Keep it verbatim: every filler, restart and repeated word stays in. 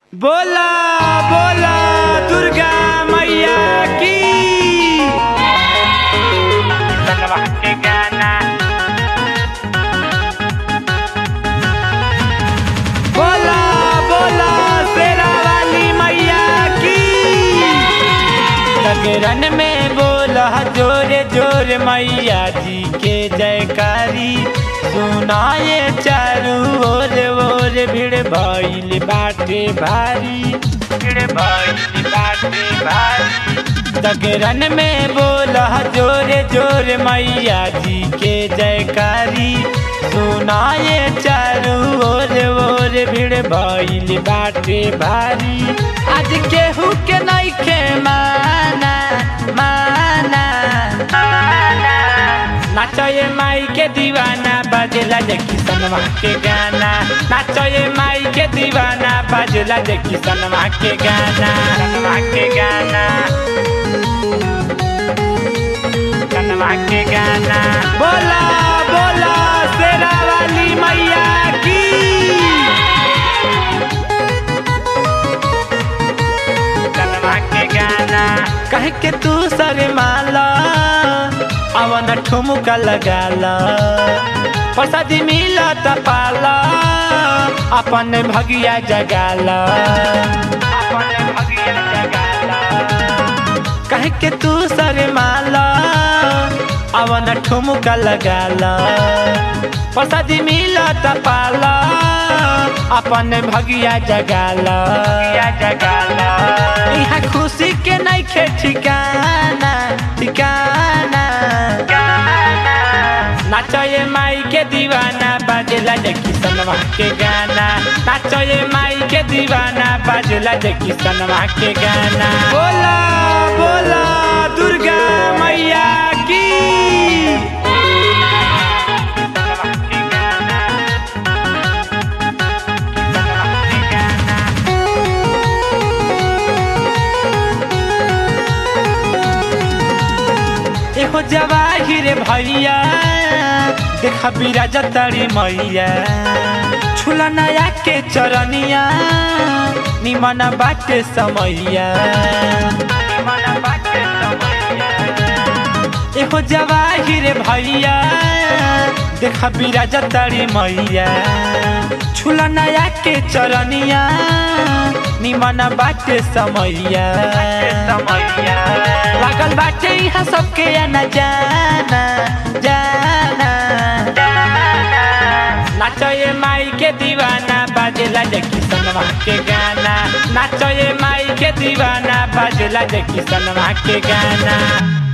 बोला बोला दुर्गा मैया की। सनवा के गाना बोला बोला शेरा वाली मैया की। लगरन में बोला जोरे जोरे मैया जी के जयकारी सुनाए चारू ओर ओर भीड़ भइल बाटे भारी भीड़ भइल बाटे भारी। लगरन में बोला जोरे जोरे मैया जी के जयकारी सुनाए चारू ओर ओर भीड़ भइल बाटे भारी। आज केहू के नइखे माना माना माना नाचये माई के दीवाना बाजला देखी सनवा के गाना। नाचये माई के दीवाना बाजला देखी सनवा के गाना। सनवा के गाना सनवा के गाना बोला बोला शेरा वाली मैया की। सनवा के गाना कह के तू शर्माला अवन ठुमका लगाला प्रसादी मिला तपाला अपन भगिया जगाला अपन भगिया जगाला। कह के तू शर्माला अवन ठुमका लगाला प्रसादी मिला तपाला अपन भगिया जगाला जगाला। यहाँ खुशी के नइखे ठिकाना ठिकाना। नाचये माई के दीवाना बाजला देखी सनवा के गाना। नाचये माई के दीवाना बाजला देखी सनवा के गाना। बोला बोला दुर्गा मैया की। एहो जवाहिर भैया देखा बिराजा तारी मैया छुला नया के चरनिया निमन बाटे समैया निमन बाटे समैया। एहो जवाहिर भैया देखा बिराजा तारी मैया छुला नया के चरनिया निमन बाटे समैया समैया। लागल बाटे यहाँ सबके आना जाना जाना जाना। नाचये माई के दीवाना बाजला देखी सनवा के गाना। नाचये माई के दीवाना बाजला देखी सनवा के गाना।